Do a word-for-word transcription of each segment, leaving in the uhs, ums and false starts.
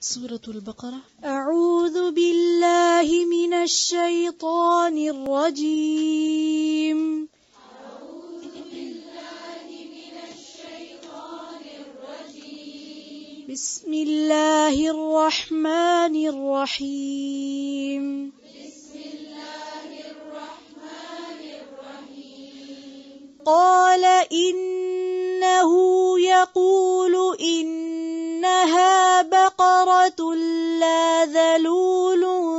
سورة البقرة. أعوذ بالله من الشيطان الرجيم. أعوذ بالله من الشيطان الرجيم. بسم الله الرحمن الرحيم. بسم الله الرحمن الرحيم. قال إنه يقول إنها بقرة لا ذلول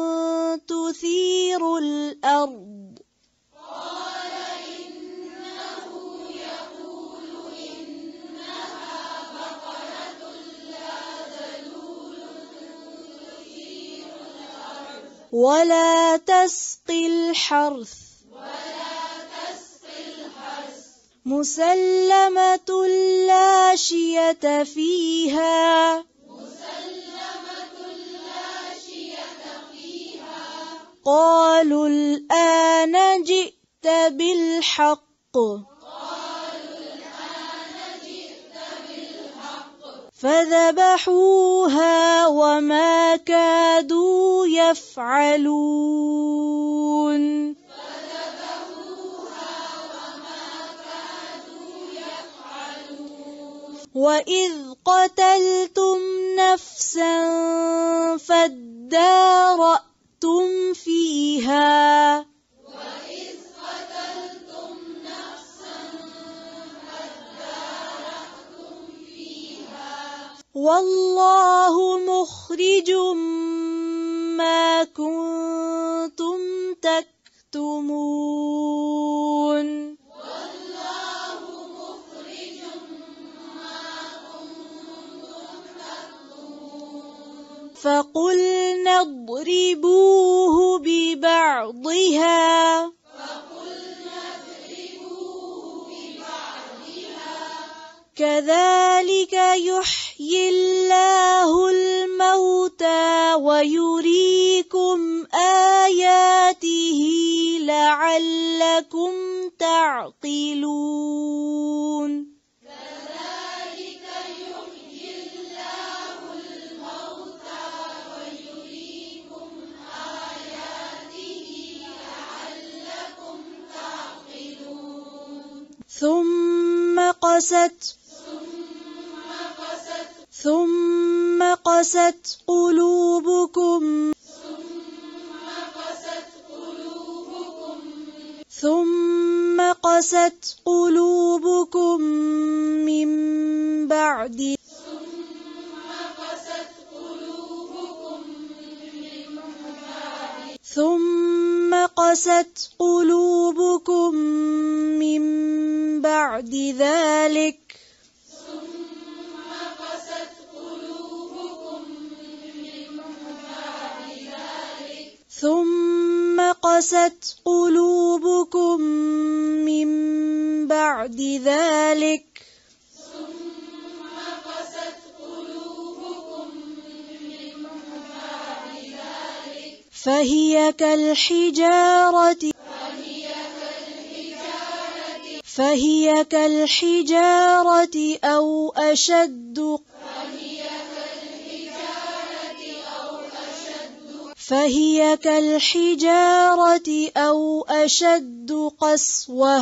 تثير الأرض. قال إنه يقول إنها بقرة لا ذلول تثير الأرض ولا تسقي الحرث مسلمة لا شية فيها. مسلمة لا شية فيها. قالوا الآن جئت بالحق. قالوا الآن جئت بالحق. فذبحوها وما كادوا يفعلون. وإذ قتلتم نفسا فادارأتم فيها. وإذ قتلتم نفسا فادارأتم فيها. والله مخرج ما كنتم تكتمون. فقلنا اضربوه ببعضها. فقلنا اضربوه ببعضها. كذلك يحيي الله الموتى ويريكم آياته لعلكم تعقلون. ثم قست ثم قست قلوبكم ثم قست قلوبكم من بعد ثم قست قلوبكم من بعد ذلك ثم قست قلوبكم من بعد ذلك ثم قست قلوبكم من بعد ذلك ثم قست قلوبكم من بعد ذلك فهي كالحجارة فهي كالحجارة أو أشد فهي كالحجارة أو أشد قسوة.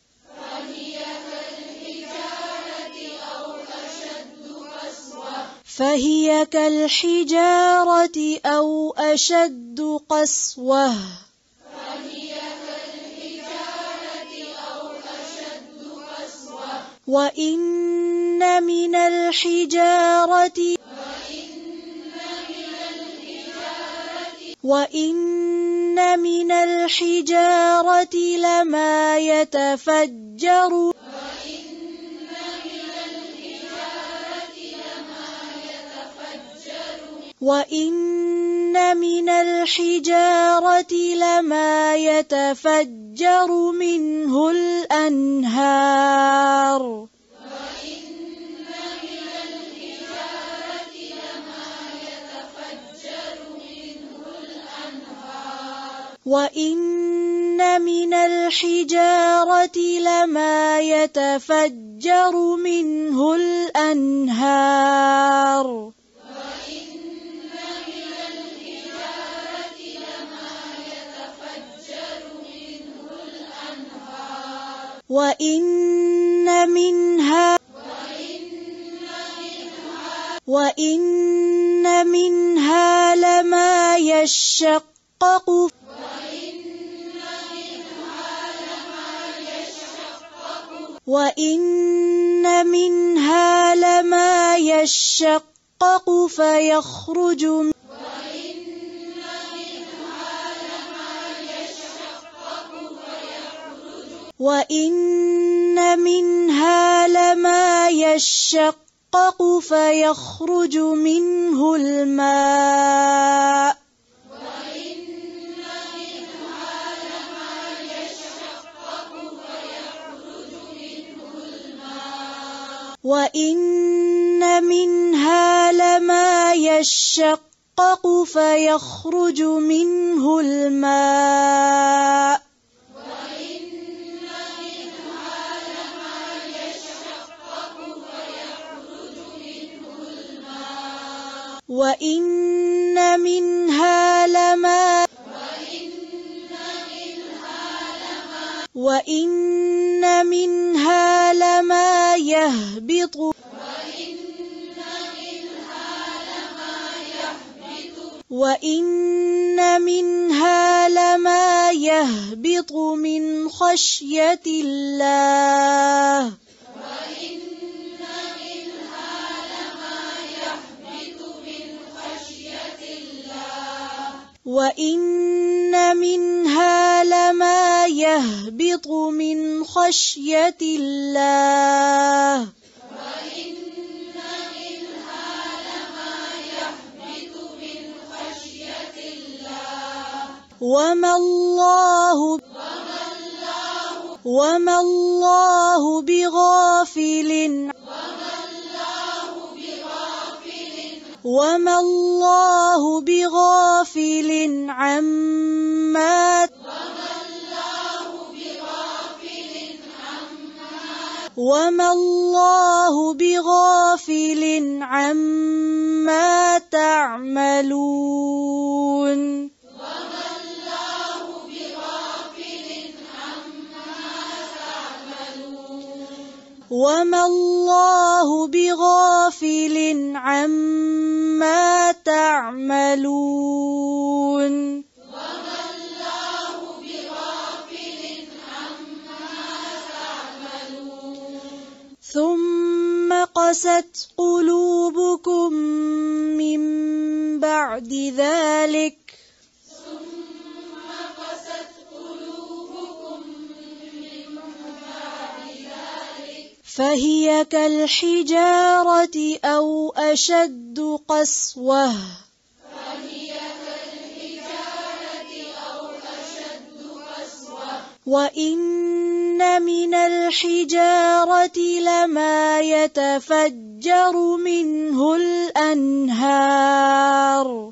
فهي كالحجارة أو أشد قسوة. وإن من الحجارة وإن من الحجارة لما يتفجر وإن من الحجارة لما يتفجر منه الأنهار. وإن من الحجارة لما يتفجر منه الأنهار. وإن وإن منها وإن منها لما يشقق وإن منها لما يشقق فيخرج وإن منها لما يشقق فيخرج منه الماء وإن منها لما يشقق فيخرج منه الماء وإن منها لما وإن منها لما يهبط وإن منها لما يهبط من خشية الله وإن منها لما يهبط من خشية الله وما الله وما الله بغافل وما الله بغافل عما وما الله بغافل عما تعملون وما الله بغافل عما تعملون ثم قست قلوبكم من بعد ذلك فهي كالحجارة أو أشد قسوة وإن من الحجارة لما يتفجر منه الأنهار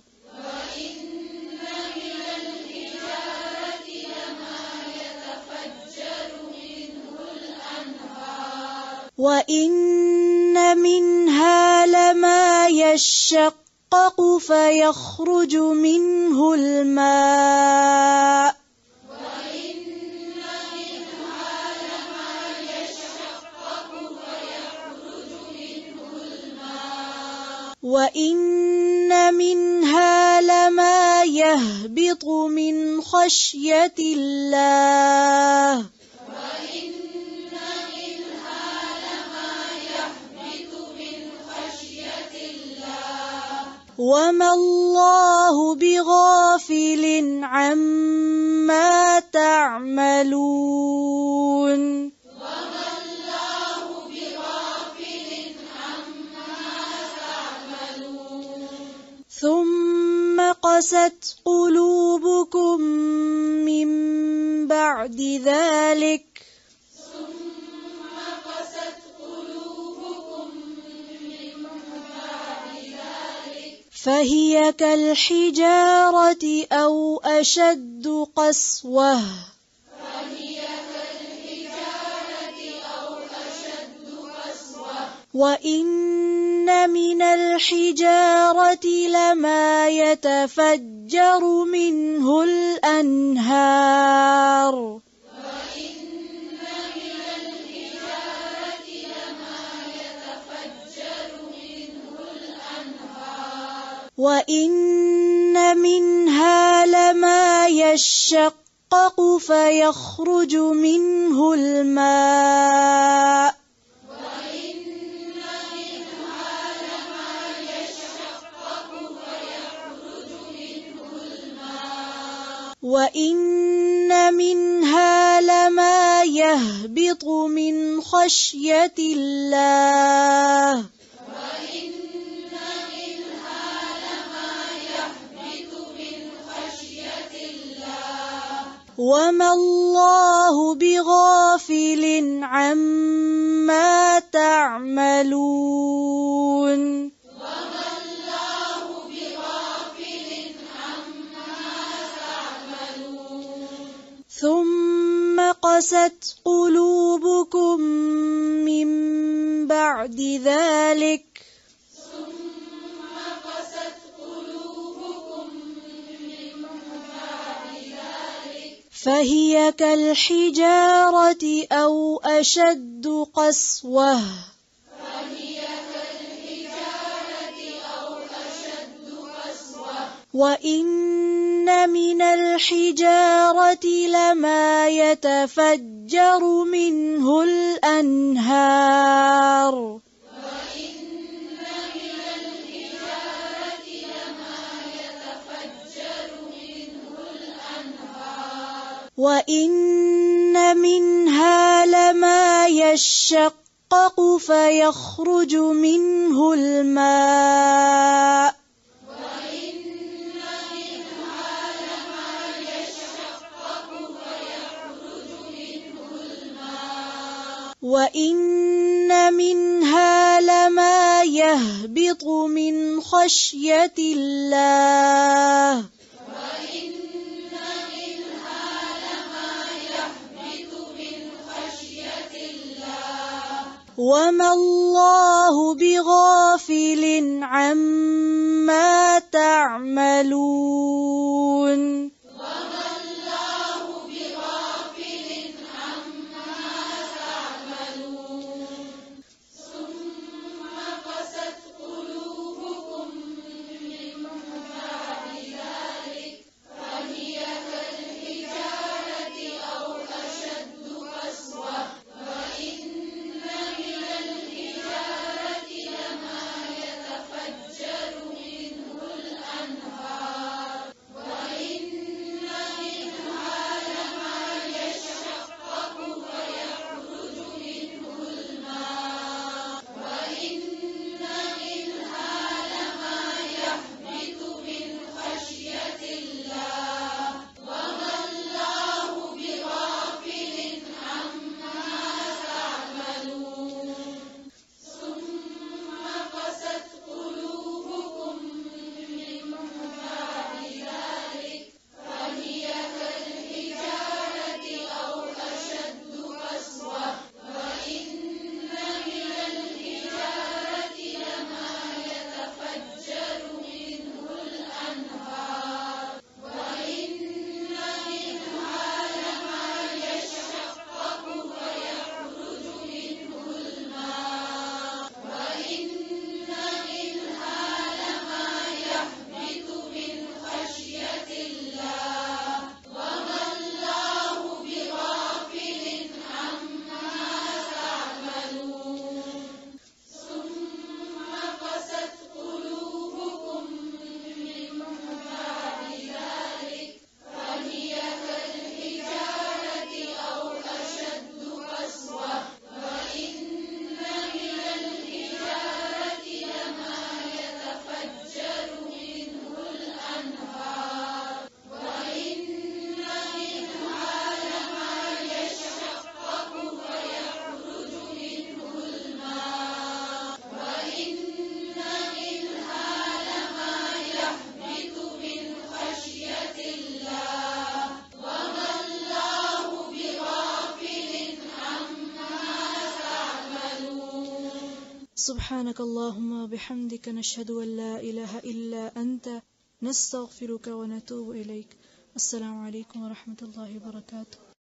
وإن منها لما يشقق فيخرج منه الماء وإن منها لما يهبط من خشية الله وما الله بغافل عما تعملون ثم قست قلوبكم من بعد ذلك فهي كالحجارة أو أشد قسوة وإن من الحجارة لما يتفجر منه الأنهار وإن منها لما يشقق فيخرج منه الماء وإن منها لما يشقق فيخرج منه الماء وإن منها لما يهبط من خشية الله وإن منها لما يهبط من خشية الله وما الله بغافل عما تعملون وما الله بغافل عما تعملون ثم قست قلوبكم من بعد ذلك ثم قست قلوبكم من بعد ذلك فهي كالحجارة أو أشد قسوة فهي كالحجارة أو أشد قسوة وإن من الحجارة لما يتفجر منه الأنهار وإن من الحجارة لما يتفجر منه الأنهار وإن منها لما يشقق فيخرج منه الماء وإن منها لما يشقق فيخرج منه الماء وإن منها لما يهبط من خشية الله وإن منها لما يهبط من خشية الله وما الله بغافل عما تعملون وما الله بغافل عما تعملون ثم قست قلوبكم من بعد ذلك فهي كالحجارة أو أشد قسوة وإن من الحجارة لما يتفجر منه الأنهار وإن منها لما يشقق فيخرج منه الماء وإن منها لما يهبط من خشية الله وما الله بغافل عما تعملون ثم قست قلوبكم من بعد ذلك فهي كالحجارة أو أشد قسوة وإن من الحجارة لما يتفجر منه الأنهار وإن منها لما يشقق فيخرج منه الماء وإن منها لما يهبط من خشية الله وما الله بغافل عما تعملون ثم قست قلوبكم من بعد ذلك فهي كالحجارة أو أشد قسوة وإن من الحجارة لما يتفجر منه الأنهار وإن منها لما يشقق فيخرج منه الماء وإن منها لما يهبط من خشية الله وما الله بغافل عما تعملون سبحانك اللهم وبحمدك نشهد أن لا إله إلا أنت نستغفرك ونتوب إليك. السلام عليكم ورحمة الله وبركاته.